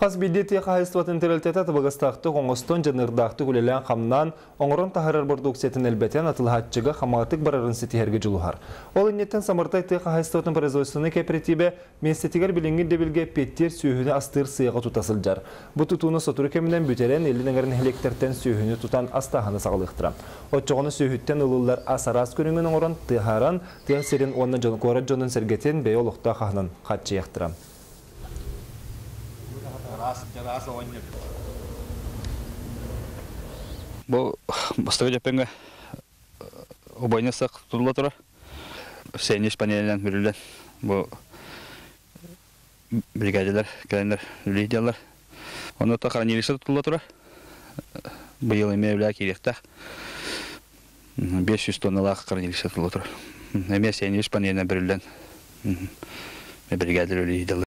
Хас бидети қайыстуат интернетті табығыстақты қоңғыстон жанырдақты күлелен қамнан оңырын тахарар продукциятын әлбәтен атылхатчыға қаматық барарын сетихерге жылухар. Ол иннеттен самыртайты қайыстуатын производственный кооперативе менстетигер білінгін дебілге петтер сүйіні астыр сыйға тұтасыл жар. Бұ тұтуыны сотыры кемінен бүтерен 50 хелектертен сүйіні тұтан астағаны сағылықтыра. Отчоғыны сүйіттен ұлылар асарас көріңін оңырын тыхаран, тыхсерін онын жон қорат жонын сәргетен бей олықта қағынан қатчы яқтыра. Бұл бастығы жаппенге обойны сақ тұтыла тұра. Сейнеш панелінен бүрілден. Бұл бригадилер, кәлендер үлейделер. Оны та хранилище тұтыла тұра. Бұйыл еме үлі керекті. 500 тонналақ хранилище тұтыла тұра. Еме сейнеш панелінен бүрілден. Бригадилер үлейделер.